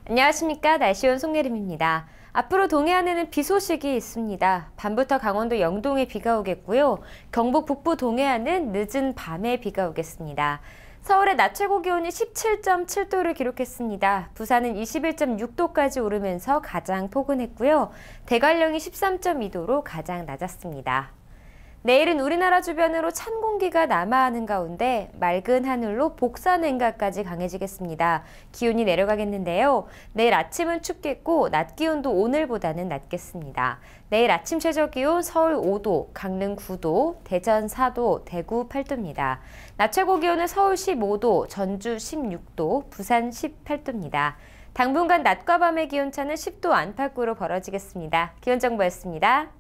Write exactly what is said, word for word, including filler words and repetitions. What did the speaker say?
안녕하십니까. 날씨원 송예림입니다. 앞으로 동해안에는 비 소식이 있습니다. 밤부터 강원도 영동에 비가 오겠고요. 경북 북부 동해안은 늦은 밤에 비가 오겠습니다. 서울의 낮 최고 기온이 십칠 점 칠 도를 기록했습니다. 부산은 이십일 점 육 도까지 오르면서 가장 포근했고요. 대관령이 십삼 점 이 도로 가장 낮았습니다. 내일은 우리나라 주변으로 찬 공기가 남하하는 가운데 맑은 하늘로 복사냉각까지 강해지겠습니다. 기온이 내려가겠는데요. 내일 아침은 춥겠고 낮 기온도 오늘보다는 낮겠습니다. 내일 아침 최저 기온 서울 오 도, 강릉 구 도, 대전 사 도, 대구 팔 도입니다. 낮 최고 기온은 서울 십오 도, 전주 십육 도, 부산 십팔 도입니다. 당분간 낮과 밤의 기온차는 십 도 안팎으로 벌어지겠습니다. 기온정보였습니다.